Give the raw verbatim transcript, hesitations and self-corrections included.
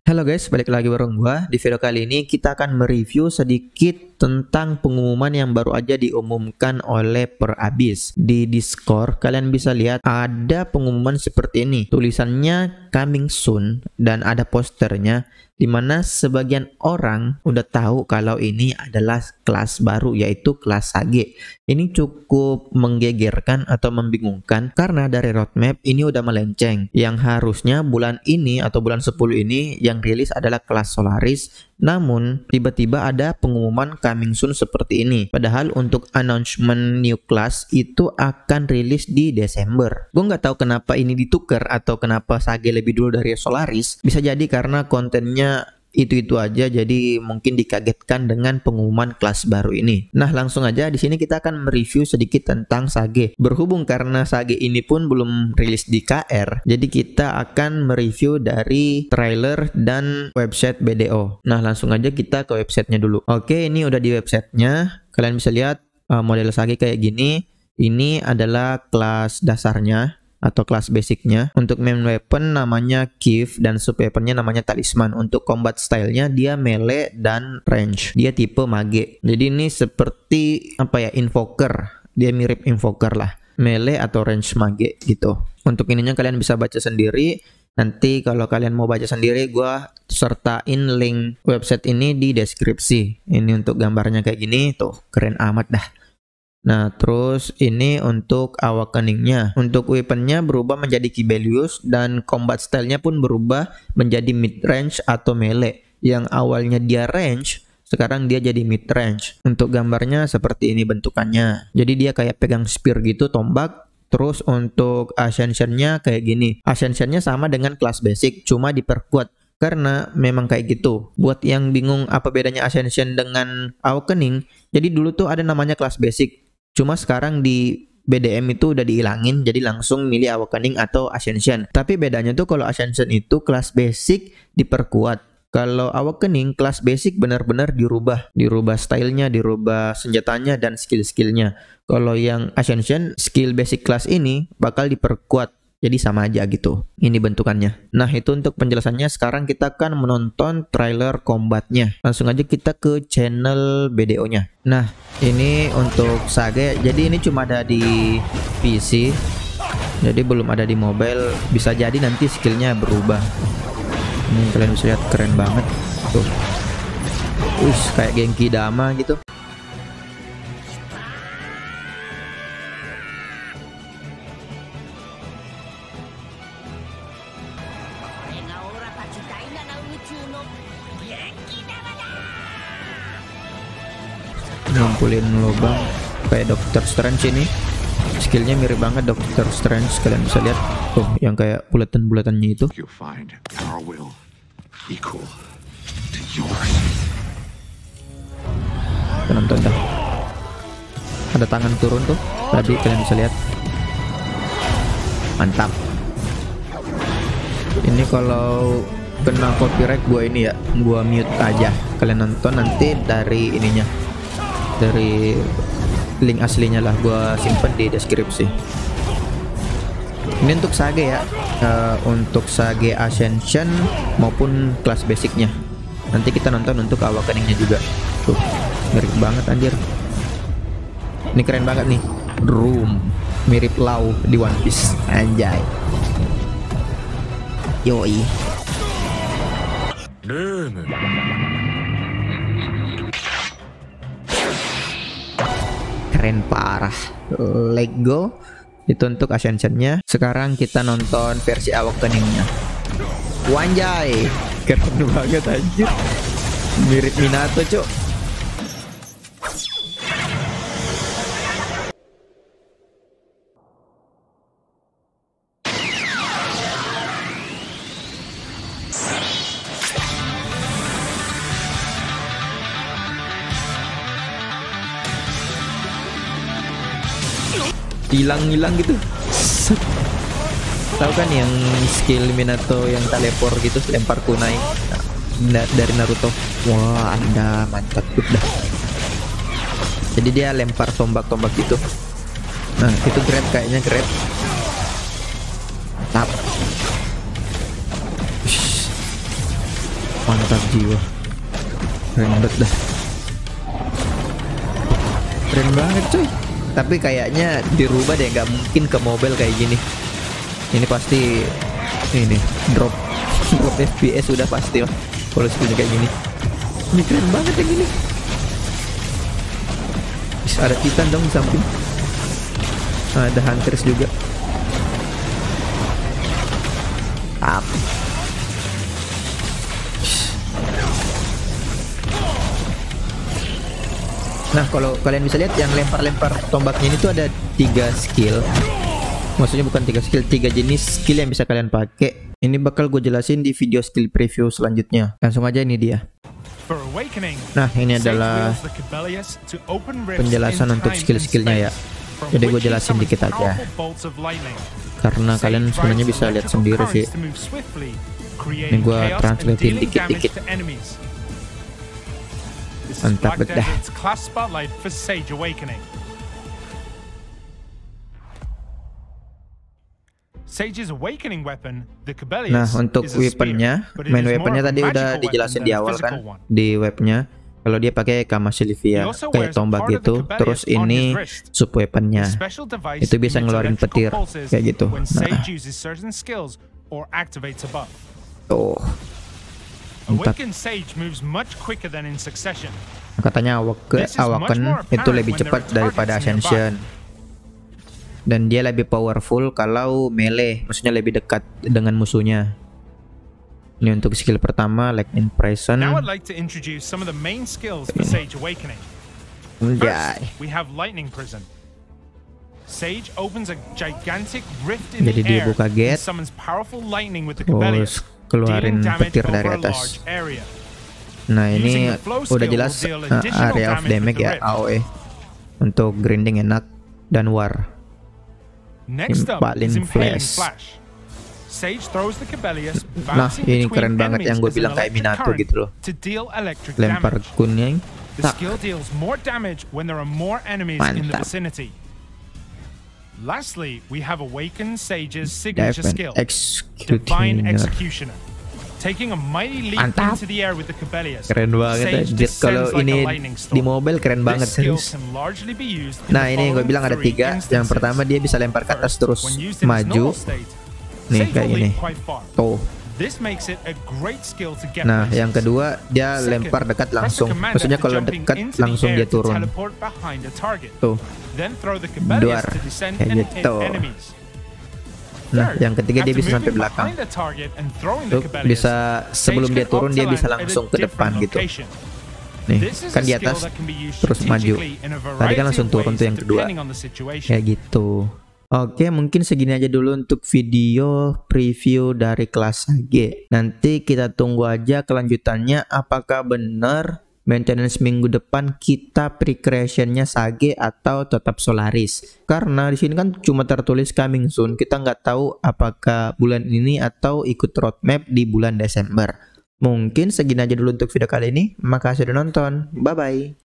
Halo guys, balik lagi bareng gua. Di video kali ini kita akan mereview sedikit tentang pengumuman yang baru aja diumumkan oleh Perabis. Di Discord kalian bisa lihat ada pengumuman seperti ini. Tulisannya coming soon dan ada posternya, dimana sebagian orang udah tahu kalau ini adalah kelas baru, yaitu kelas Sage. Ini cukup menggegerkan atau membingungkan karena dari roadmap ini udah melenceng. Yang harusnya bulan ini atau bulan sepuluh ini yang rilis adalah kelas Solaris, namun tiba-tiba ada pengumuman coming soon seperti ini. Padahal untuk announcement new class itu akan rilis di Desember. Gue nggak tahu kenapa ini ditukar atau kenapa Sage lebih dulu dari Solaris. Bisa jadi karena kontennya itu-itu aja, jadi mungkin dikagetkan dengan pengumuman kelas baru ini. Nah, langsung aja di sini kita akan mereview sedikit tentang Sage. Berhubung karena Sage ini pun belum rilis di K R, jadi kita akan mereview dari trailer dan website B D O. Nah, langsung aja kita ke websitenya dulu. Oke, ini udah di websitenya. Kalian bisa lihat uh, model Sage kayak gini. Ini adalah kelas dasarnya atau kelas basicnya. Untuk main weapon namanya Kif dan sub weaponnya namanya Talisman. Untuk combat stylenya dia melee dan range. Dia tipe mage. Jadi ini seperti apa ya, invoker. Dia mirip invoker lah, melee atau range mage gitu. Untuk ininya kalian bisa baca sendiri. Nanti kalau kalian mau baca sendiri, gua sertain link website ini di deskripsi. Ini untuk gambarnya kayak gini, tuh keren amat dah. Nah, terus ini untuk awakeningnya. Untuk weaponnya berubah menjadi Kibelius dan combat stylenya pun berubah menjadi mid range atau melee. Yang awalnya dia range, sekarang dia jadi mid range. Untuk gambarnya seperti ini bentukannya. Jadi dia kayak pegang spear gitu, tombak. Terus untuk ascensionnya kayak gini. Ascensionnya sama dengan kelas basic, cuma diperkuat. Karena memang kayak gitu. Buat yang bingung apa bedanya Ascension dengan Awakening, jadi dulu tuh ada namanya kelas basic. Cuma sekarang di B D M itu udah dihilangin, jadi langsung milih Awakening atau Ascension. Tapi bedanya tuh kalau Ascension itu kelas basic diperkuat. Kalau Awakening kelas basic benar-benar dirubah. Dirubah stylenya, dirubah senjatanya dan skill-skillnya. Kalau yang Ascension, skill basic kelas ini bakal diperkuat. Jadi sama aja gitu. Ini bentukannya. Nah, itu untuk penjelasannya. Sekarang kita akan menonton trailer combatnya. Langsung aja kita ke channel B D O-nya. Nah, ini untuk Sage. Jadi ini cuma ada di P C. Jadi belum ada di mobile. Bisa jadi nanti skillnya berubah. Ini kalian bisa lihat keren banget. Tuh. Wih, kayak Genki Dama gitu. Ngumpulin lubang kayak Doctor Strange ini. Skillnya mirip banget Doctor Strange, kalian bisa lihat tuh yang kayak bulatan-bulatannya itu. Kita nonton dah. Ada tangan turun tuh tadi, kalian bisa lihat. Mantap. Ini kalau kena copyright gua ini ya, gua mute aja. Kalian nonton nanti dari ininya, dari link aslinya lah, gua simpen di deskripsi. Ini untuk Sage ya, uh, untuk Sage Ascension maupun kelas basicnya. Nanti kita nonton untuk Awakeningnya juga. Tuh, mirip banget anjir. Ini keren banget nih. Room mirip Lau di One Piece, anjay. Yoi. Keren parah. Lego itu untuk Ascensionnya. Sekarang kita nonton versi Awakeningnya. Wanjay, keren banget anjir. Mirip Minato cok. Hilang-hilang gitu. Tahu kan yang skill Minato yang teleport gitu, lempar kunai nah, dari Naruto. Wah, Anda mantap udah. Jadi dia lempar tombak-tombak gitu. Nah, itu grab kayaknya grab. Tap. Mantap jiwa. Keren banget dah. Keren banget coy. Tapi kayaknya dirubah deh, nggak mungkin ke mobile kayak gini. Ini pasti ini drop drop F P S udah pasti lah kalau skillnya kayak gini. Ini keren banget yang gini. Bisa ada Titan dong di samping. Ada Hunters juga. Up. Nah, kalau kalian bisa lihat yang lempar-lempar tombaknya ini tuh ada tiga skill. Maksudnya bukan tiga skill, tiga jenis skill yang bisa kalian pakai. Ini bakal gue jelasin di video skill preview selanjutnya. Langsung aja, ini dia. Nah, ini adalah penjelasan untuk skill-skillnya ya. Jadi gue jelasin dikit aja, karena kalian sebenarnya bisa lihat sendiri sih. Ini gue translatein dikit-dikit. Mantap bedah. Nah, untuk weaponnya, main weaponnya tadi udah dijelasin di awal kan, di webnya. Kalau dia pakai Kama Sylvia kayak tombak gitu, terus ini sub weaponnya itu bisa ngeluarin petir kayak gitu. Nah, tuh mantap. Katanya Awaken itu lebih cepat daripada Ascension, dan dia lebih powerful kalau melee, maksudnya lebih dekat dengan musuhnya. Ini untuk skill pertama, Lightning Prison. Now I'd like to introduce some of the main skills for Sage Awakening. First, we have Lightning Prison. Sage opens a gigantic rift in the air and summons powerful lightning with the Cobelius, keluarin petir dari atas. Nah, ini udah jelas uh, area of damage ya, A O E. Untuk grinding enak dan war. Impalin flash. Nah, ini keren banget yang gue bilang kayak Minato gitu loh. Lempar kuning. Tak. Mantap. Lastly, we have Awakened Sage's signature skill, Divine Executioner. Taking a mighty leap into the air with the Cobelius. Keren banget ya. Kalau ini di mobile keren banget serius. Nah, ini yang gue bilang ada tiga. Yang pertama dia bisa lempar ke atas terus maju. Nih kayak gini. Tuh. Nah, yang kedua dia lempar dekat langsung. Maksudnya kalau dekat langsung dia turun. Tuh. Duar. Kayak gitu. Nah, yang ketiga dia bisa sampai belakang. Tuh, bisa sebelum dia turun dia bisa langsung ke depan gitu. Nih, kan di atas terus maju. Tadi kan langsung turun tuh yang kedua. Kayak gitu. Oke, mungkin segini aja dulu untuk video preview dari kelas H G. Nanti kita tunggu aja kelanjutannya, apakah benar maintenance minggu depan kita pre-creationnya Sage atau tetap Solaris. Karena di sini kan cuma tertulis coming soon, kita nggak tahu apakah bulan ini atau ikut roadmap di bulan Desember. Mungkin segini aja dulu untuk video kali ini. Makasih udah nonton. Bye-bye.